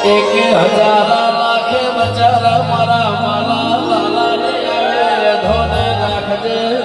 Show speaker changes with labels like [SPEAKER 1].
[SPEAKER 1] એક હજારા લાખે બચારા મારા માલા લાલા ને આવે ધોને રાખજે